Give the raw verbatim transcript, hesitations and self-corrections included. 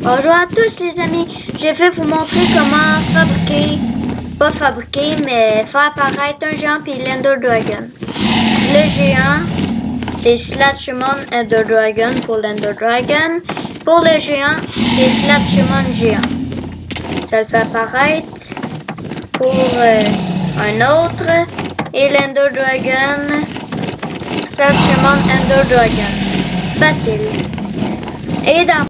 Bonjour à tous les amis, je vais vous montrer comment fabriquer, pas fabriquer, mais faire apparaître un géant puis l'Ender Dragon. Le géant, c'est Slatchmon Ender Dragon pour l'Ender Dragon. Pour le géant, c'est Slatchmon géant. Ça le fait apparaître pour euh, un autre. Et l'Ender Dragon, Slatchmon Ender Dragon. Facile. Et dans